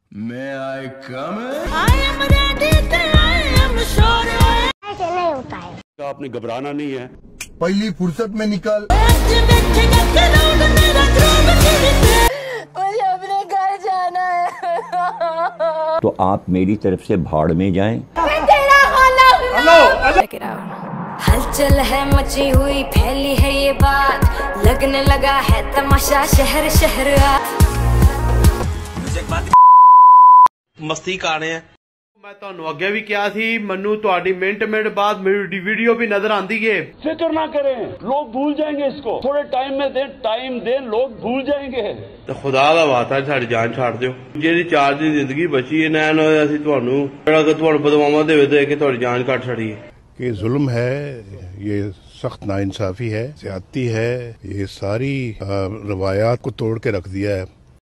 May I come in? I am ready to I am sure ऐसे नहीं होता है। आपने घबराना नहीं है। पहली फुर्सत में निकल। मुझे अपने घर जाना है। तो आप मेरी तरफ से भाड़ में जाएं। हलचल है मची हुई फैली है ये बात, लगने लगा है तमाशा शहर शहर। मस्ती कर रहे हैं। मैं ਤੁਹਾਨੂੰ ਅੱਗੇ ਵੀ ਕਿਹਾ ਸੀ ਮੈਨੂੰ ਤੁਹਾਡੀ मिनट बाद मेरी वीडियो भी नजर आती है। फिक्र ना करें, लोग भूल जाएंगे इसको। थोड़े टाइम में दें, टाइम दें, लोग भूल जाएंगे। ਤੇ ਖੁਦਾ ਦਾ ਵਾਸਤਾ ਸਾਡੀ ਜਾਨ ਛੱਡ ਦਿਓ। ਜਿਹੜੀ 4 ਦਿਨ ਜ਼ਿੰਦਗੀ ਬਚੀ ਹੈ ਨਾ ਅਸੀਂ ਤੁਹਾਨੂੰ ਜਿਹੜਾ ਕਿ ਤੁਹਾਨੂੰ ਬਦਵਾਵਾਂ ਦੇ ਕੇ ਤੁਹਾਡੀ ਜਾਨ ਕੱਟ ਛੜੀ ਹੈ। ये जुल्म है, ये सख्त नाइंसाफी है, ज्यादती है, ये सारी रवायात को तोड़ के रख दिया है।